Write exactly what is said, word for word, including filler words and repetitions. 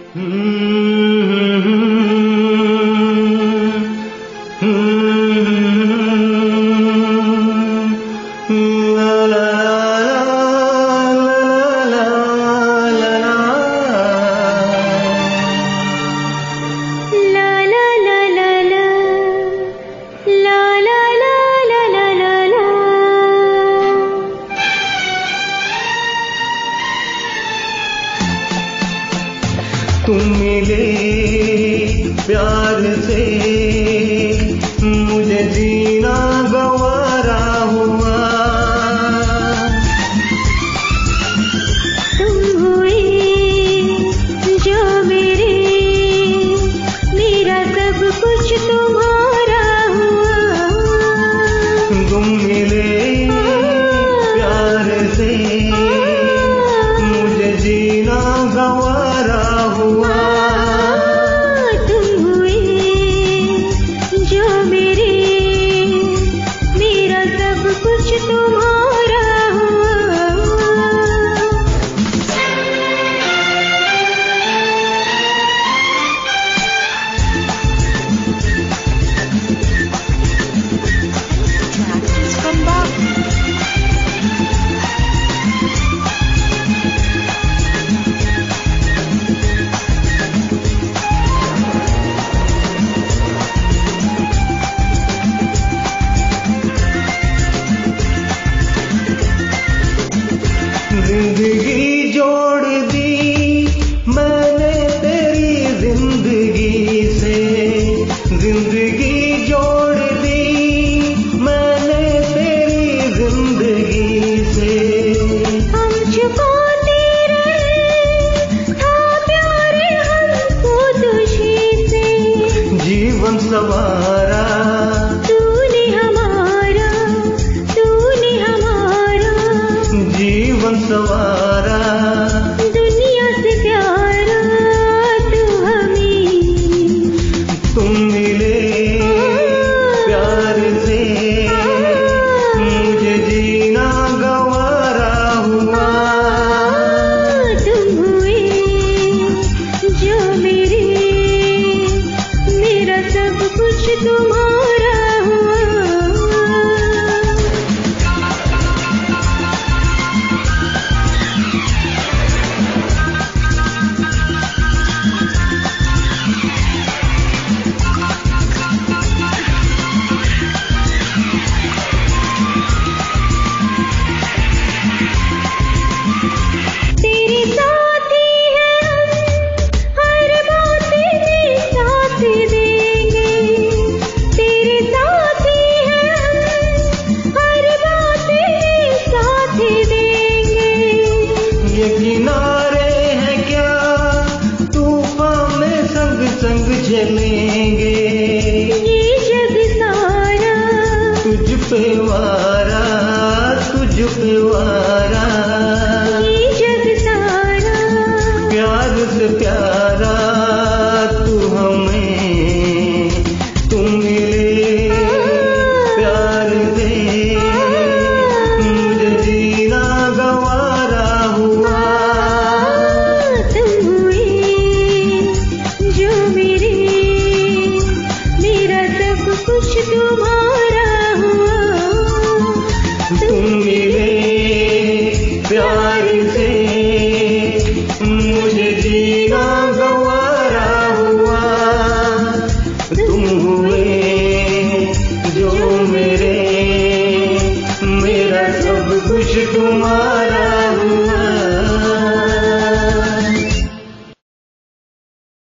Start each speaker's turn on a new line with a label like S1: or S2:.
S1: तुम मिले प्यार से मुझे जीना गवारा हुआ।
S2: तुम हुए जो मेरे, मेरा सब कुछ तुम्हारा हुआ।
S1: तुम मिले प्यार से मुझे जीना गवारा हुआ।
S2: तुम हुए जो मेरे, मेरा सब कुछ तुम्हारा हुआ।
S1: जिंदगी जोड़ दी मैंने तेरी जिंदगी से, जिंदगी जोड़ दी मैंने तेरी जिंदगी से।
S2: हम छुपाते रहे था प्यारे हमको तुझी से।
S1: जीवन सवारा
S2: तूने हमारा, तूने हमारा
S1: जीवन सवारा।
S2: दुनिया से प्यारा तू हमें।
S1: तुम मिले प्यार से मुझे जीना गवारा हुआ।
S2: तुम हुए जो मेरे, मेरा सब कुछ तुम्हारा हुआ। तेरे साथ ही है हम, हर बात में साथ देंगे। तेरे साथ ही है हम, हर बात में साथ देंगे।
S1: ये किनारे हैं क्या तूफान में संग संग चलेंगे।